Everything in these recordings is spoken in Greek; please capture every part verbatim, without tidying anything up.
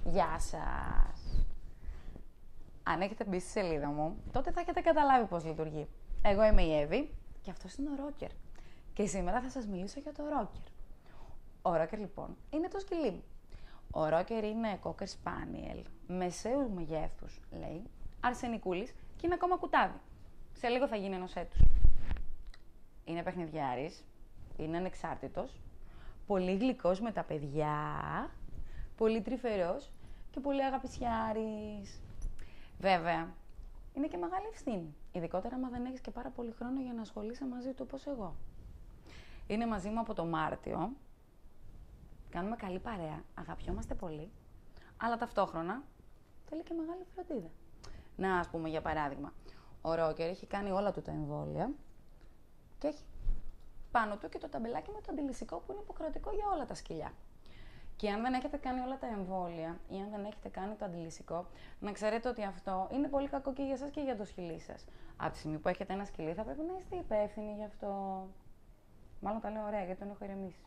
Γεια σας! Αν έχετε μπει στη σελίδα μου, τότε θα έχετε καταλάβει πώς λειτουργεί. Εγώ είμαι η Εύη και αυτός είναι ο Ρόκερ. Και σήμερα θα σας μιλήσω για το Ρόκερ. Ο Ρόκερ λοιπόν είναι το σκυλί μου. Ο Ρόκερ είναι Cocker Spaniel, μεσαίου μεγέθους, λέει, αρσενικούλης και είναι ακόμα κουτάβι. Σε λίγο θα γίνει ενός έτους. Είναι παιχνιδιάρης, είναι ανεξάρτητος, πολύ γλυκός με τα παιδιά, πολύ τρυφερός και πολύ αγαπησιάρης. Βέβαια, είναι και μεγάλη ευθύνη, ειδικότερα άμα δεν έχεις και πάρα πολύ χρόνο για να ασχολείσαι μαζί του όπως εγώ. Είναι μαζί μου από το Μάρτιο, κάνουμε καλή παρέα, αγαπιόμαστε πολύ, αλλά ταυτόχρονα θέλει και μεγάλη φροντίδα. Να, ας πούμε, για παράδειγμα, ο Ρόκερ έχει κάνει όλα του τα εμβόλια και έχει πάνω του και το ταμπελάκι με το αντιλυσικό που είναι υποχρεωτικό για όλα τα σκυλιά. Και αν δεν έχετε κάνει όλα τα εμβόλια ή αν δεν έχετε κάνει το αντιλυσικό, να ξέρετε ότι αυτό είναι πολύ κακό και για εσάς και για το σκυλί σας. Από τη στιγμή που έχετε ένα σκυλί θα πρέπει να είστε υπεύθυνοι γι' αυτό. Μάλλον τα λέω ωραία γιατί τον έχω ηρεμήσει.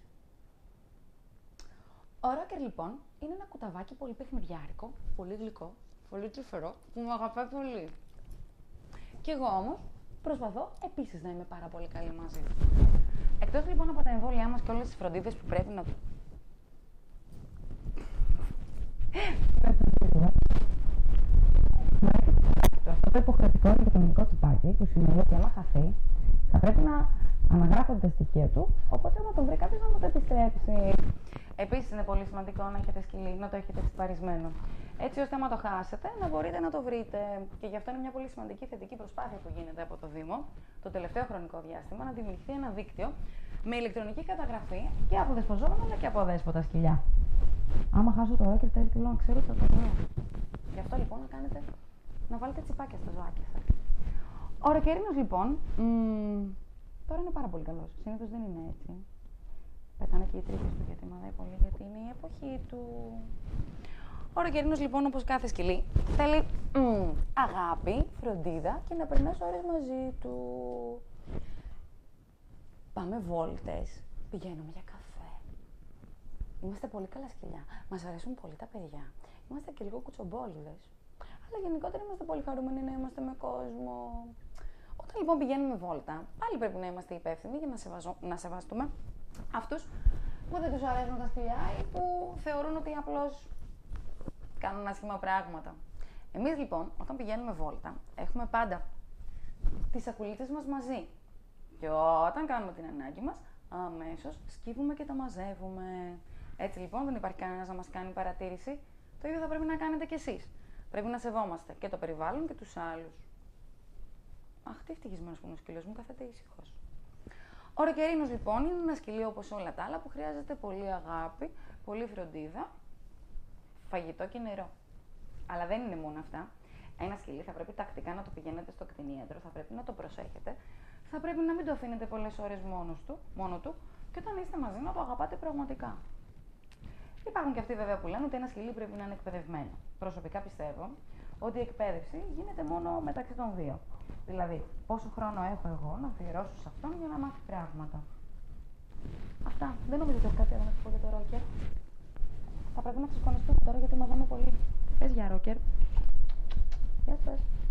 Ο Ρόκερ λοιπόν είναι ένα κουταβάκι πολύ παιχνιδιάρικο, πολύ γλυκό, πολύ τρυφερό, που μου αγαπάει πολύ. Και εγώ όμως προσπαθώ επίσης να είμαι πάρα πολύ καλή μαζί του. Εκτός λοιπόν από τα εμβόλια μας και όλες τις φροντίδες που πρέπει να... Αυτό το υποχρεωτικό ηλεκτρονικό τσιπάκι που σημαίνει ότι άμα χαθεί θα πρέπει να αναγράφονται τα στοιχεία του, οπότε άμα τον βρει κάποιος να μου το επιστρέψει. Επίσης είναι πολύ σημαντικό να έχετε σκυλί, να το έχετε τσιπαρισμένο. Έτσι ώστε άμα το χάσετε να μπορείτε να το βρείτε. Και γι' αυτό είναι μια πολύ σημαντική θετική προσπάθεια που γίνεται από το Δήμο το τελευταίο χρονικό διάστημα να δημιουργηθεί ένα δίκτυο με ηλεκτρονική καταγραφή και από δεσποζόμενα αλλά και από αδέσποτα σκυλιά. Άμα χάσω το Ρόκερ, τέλει θέλω να ξέρω ότι θα το βρω. Γι' αυτό λοιπόν να κάνετε, να βάλετε τσιπάκια στα ζωάκια σας. Ο Ροκερίνος λοιπόν, μ, τώρα είναι πάρα πολύ καλός. Συνήθως δεν είναι έτσι. Πετάνε και οι τρύπες του γιατί μαδάει πολύ, γιατί είναι η εποχή του. Ο Ροκερίνος λοιπόν, όπως κάθε σκυλί, θέλει μ, αγάπη, φροντίδα και να περνάς ώρες μαζί του. Πάμε βόλτες, πηγαίνουμε για καφέ. Είμαστε πολύ καλά σκυλιά. Μας αρέσουν πολύ τα παιδιά. Είμαστε και λίγο κουτσομπόλιδες. Αλλά γενικότερα είμαστε πολύ χαρούμενοι να είμαστε με κόσμο. Όταν λοιπόν πηγαίνουμε βόλτα, πάλι πρέπει να είμαστε υπεύθυνοι για να, σεβαζω... να σεβαστούμε αυτούς που δεν τους αρέσουν τα σκυλιά ή που θεωρούν ότι απλώς κάνουν άσχημα πράγματα. Εμείς λοιπόν, όταν πηγαίνουμε βόλτα, έχουμε πάντα τις σακουλίτσες μας μαζί. Και όταν κάνουμε την ανάγκη μας, αμέσως σκύβουμε και τα μαζεύουμε. Έτσι λοιπόν δεν υπάρχει κανένας να μας κάνει παρατήρηση. Το ίδιο θα πρέπει να κάνετε κι εσείς. Πρέπει να σεβόμαστε και το περιβάλλον και τους άλλους. Αχ, τι ευτυχισμένος που είναι ο σκύλος μου, καθέται ήσυχος. Ο Ροκερίνος λοιπόν είναι ένα σκυλί όπως όλα τα άλλα που χρειάζεται πολύ αγάπη, πολύ φροντίδα, φαγητό και νερό. Αλλά δεν είναι μόνο αυτά. Ένα σκυλί θα πρέπει τακτικά να το πηγαίνετε στο κτηνίατρο, θα πρέπει να το προσέχετε, θα πρέπει να μην το αφήνετε πολλές ώρες μόνος του, μόνο του και όταν είστε μαζί να το αγαπάτε πραγματικά. Υπάρχουν και αυτοί βέβαια που λένε ότι ένα σκυλί πρέπει να είναι εκπαιδευμένο. Προσωπικά πιστεύω ότι η εκπαίδευση γίνεται μόνο μεταξύ των δύο. Δηλαδή, πόσο χρόνο έχω εγώ να αφιερώσω σε αυτόν για να μάθει πράγματα. Αυτά. Δεν νομίζω ότι έχω κάτι άλλο να σου πω για το Ρόκερ. Θα πρέπει να ξεσκονιστούμε τώρα γιατί μαδάμε πολύ. Πες για Ρόκερ. Γεια σας.